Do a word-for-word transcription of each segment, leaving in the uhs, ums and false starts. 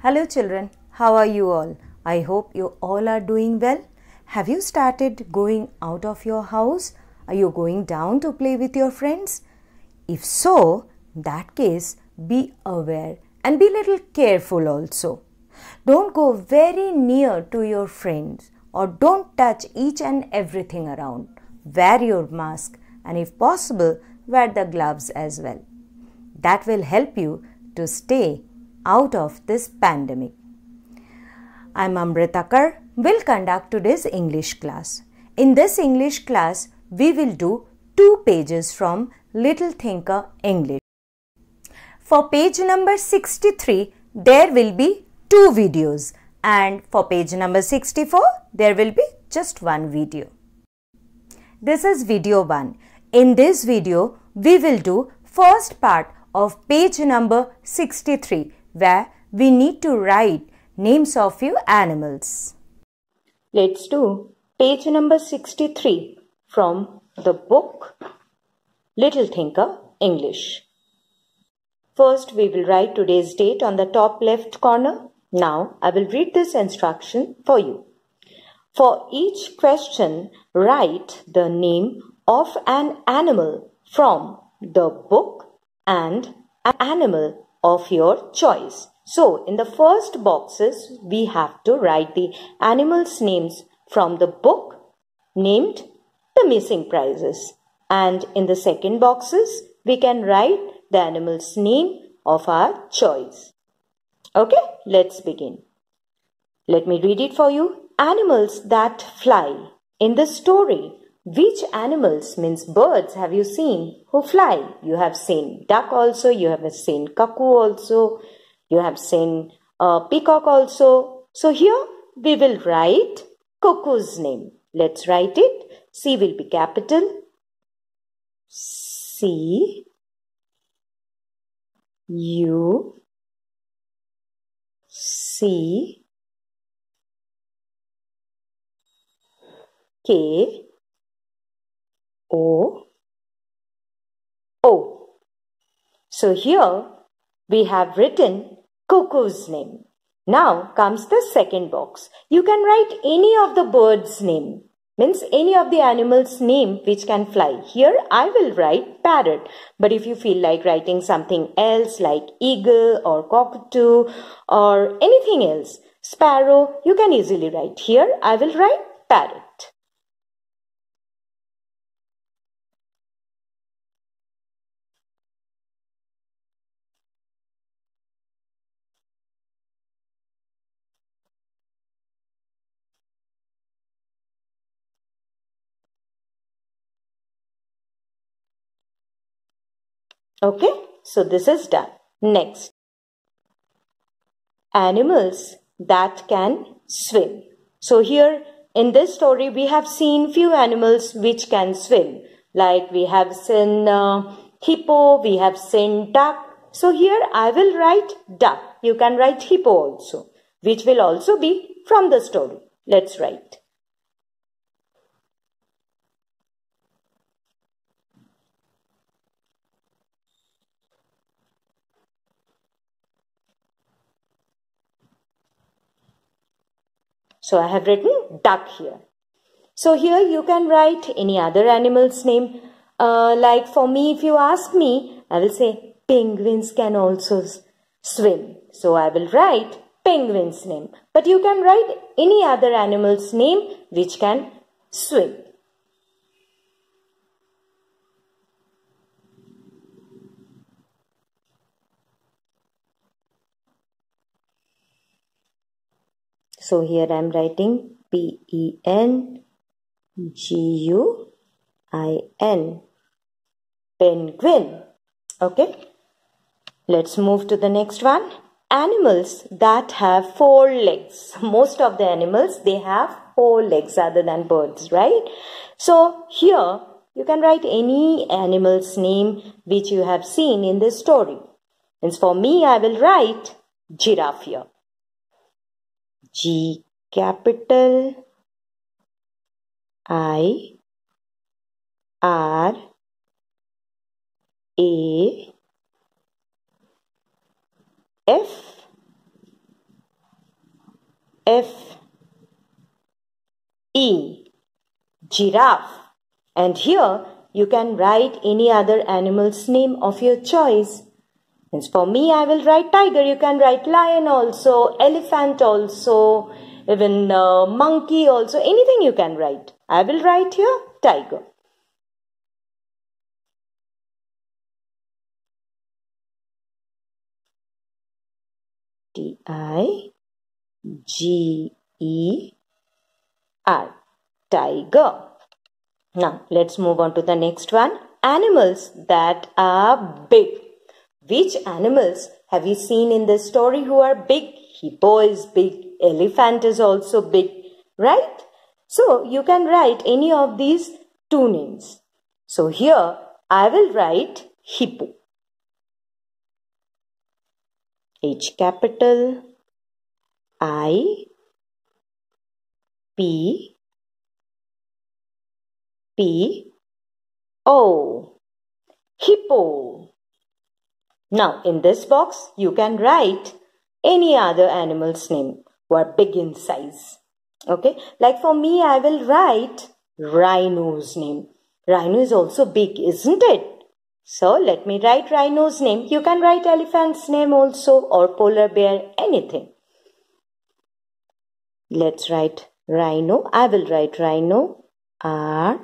Hello children, how are you all? I hope you all are doing well. Have you started going out of your house? Are you going down to play with your friends? If so, in that case, be aware and be little careful also. Don't go very near to your friends or don't touch each and everything around. Wear your mask and if possible, wear the gloves as well. That will help you to stay out of this pandemic. I am Amrita Kar, will conduct today's English class. In this English class, we will do two pages from Little Thinker English. For page number sixty-three, there will be two videos and for page number sixty-four, there will be just one video. This is video one. In this video, we will do first part of page number sixty-three where we need to write names of few animals. Let's do page number sixty-three from the book Little Thinker English. First, we will write today's date on the top left corner. Now, I will read this instruction for you. For each question, write the name of an animal from the book and an animal of your choice. So, in the first boxes, we have to write the animals' names from the book named The Missing Prizes. And in the second boxes, we can write the animal's name of our choice. Okay, let's begin. Let me read it for you. Animals that fly. In the story, which animals means birds have you seen who fly? You have seen duck also, you have seen cuckoo also, you have seen uh, peacock also. So here we will write cuckoo's name. Let's write it. C will be capital. C U C K O O. So here we have written cuckoo's name. Now comes the second box. You can write any of the bird's name. Means any of the animal's name which can fly. Here I will write parrot. But if you feel like writing something else like eagle or cockatoo or anything else, sparrow, you can easily write. Here I will write parrot. Okay, so this is done. Next, animals that can swim. So here in this story we have seen few animals which can swim. Like we have seen uh, hippo, we have seen duck. So here I will write duck. You can write hippo also, which will also be from the story. Let's write. So I have written duck here. So here you can write any other animal's name. Uh, like for me, if you ask me, I will say penguins can also swim. So I will write penguin's name. But you can write any other animal's name which can swim. So here I am writing P E N G U I N. Penguin. Okay. Let's move to the next one. Animals that have four legs. Most of the animals, they have four legs other than birds, right? So here you can write any animal's name which you have seen in this story. And for me, I will write giraffe here. G capital I R A F F E, giraffe. And here you can write any other animal's name of your choice. Means for me, I will write tiger. You can write lion also, elephant also, even uh, monkey also. Anything you can write. I will write here tiger. T I G E R, tiger. Now, let's move on to the next one. Animals that are big. Which animals have you seen in this story who are big? Hippo is big. Elephant is also big. Right? So, you can write any of these two names. So, here I will write hippo. H capital I P P O, hippo. Now in this box you can write any other animal's name who are big in size. Okay, like for me I will write rhino's name. Rhino is also big, isn't it? So let me write rhino's name. You can write elephant's name also, or polar bear, anything. Let's write rhino. I will write rhino. R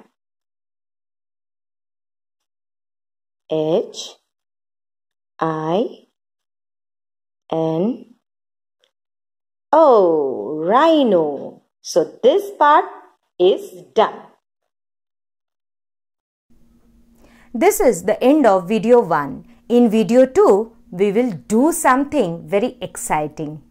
H I N O, rhino. So this part is done. This is the end of video one. In video two, we will do something very exciting.